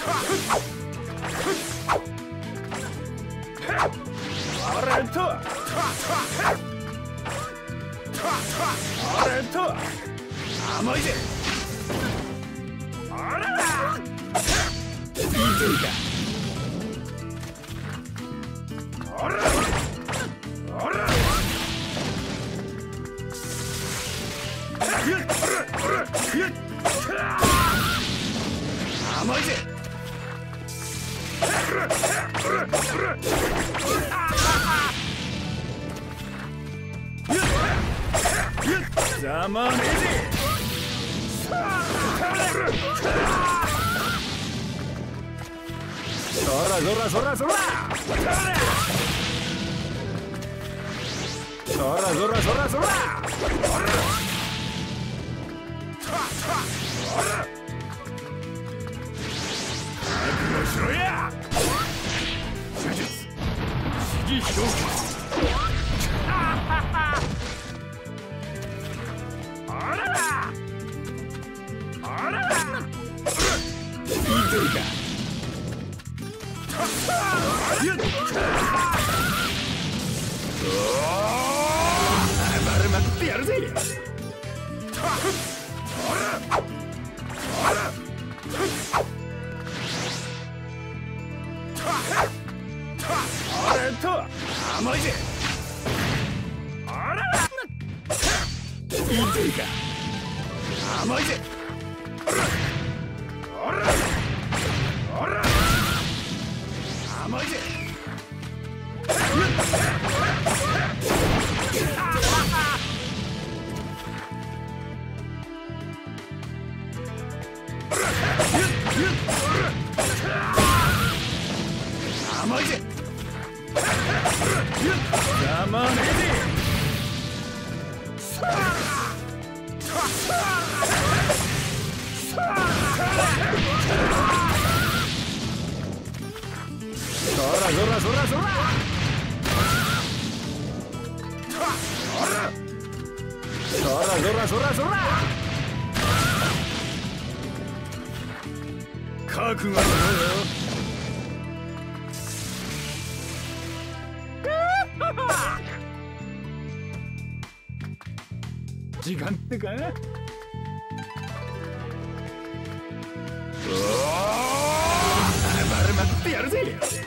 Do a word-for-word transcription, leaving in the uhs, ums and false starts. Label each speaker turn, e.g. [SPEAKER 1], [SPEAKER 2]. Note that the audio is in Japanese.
[SPEAKER 1] あれとあれと甘いぜ。あららいいぜか。あらあら甘いぜ。ざまねえぜ。そらそらそらそらそらそらそらそらしろや。手術次表あららあららいいぜか。丸まってやるぜ。あれと甘いぜ。あらいいぜか。甘いぜ。あらあら甘いぜ。甘いぜ。ざまねえぜ。そらそらそらそらそらそらそらそら覚悟だよ。時間ってか。おお丸まってやるぜ。